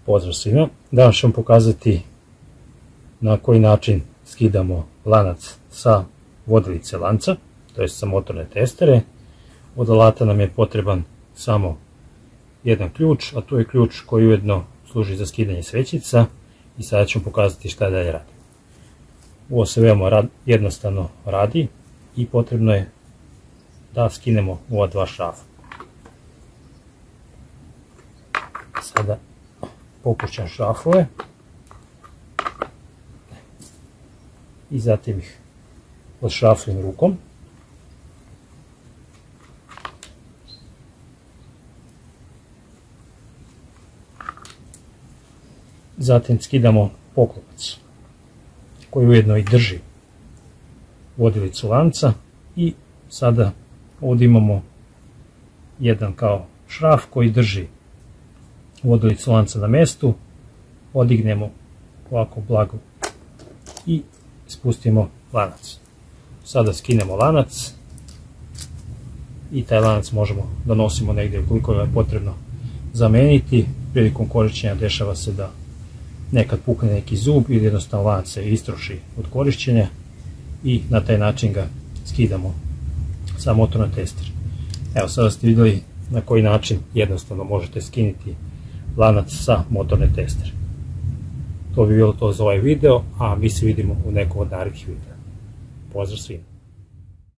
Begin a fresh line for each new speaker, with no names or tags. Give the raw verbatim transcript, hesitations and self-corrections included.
Pozdrav svima. Danas ću vam pokazati na koji način skidamo lanac sa vodilice lanca, to jest sa motorne testere. Od alata nam je potreban samo jedan ključ, a tu je ključ koji ujedno služi za skidanje svećica i sada ću vam pokazati šta dalje radi. Ovo se veoma jednostavno radi i potrebno je da skinemo ova dva šrafa. Sada popušćam šrafove i zatim ih odšraflim rukom. Zatim skidamo poklopac koji ujedno i drži vodilicu lanca i sada ovdje imamo jedan kao šraf koji drži vodilicu lanca na mjestu. Odignemo ovako blago i spustimo lanac. Sada skinemo lanac i taj lanac možemo da nosimo negdje ukoliko je potrebno zameniti. Prilikom korišćenja dešava se da nekad pukne neki zub ili jednostavno lanac se istroši od korišćenja i na taj način ga skidamo sa motorne testere. Evo, sada ste vidjeli na koji način jednostavno možete skinuti lanac sa motorne testere. To bi bilo to za ovaj video, a mi se vidimo u nekom od narednih videa. Pozdrav svima!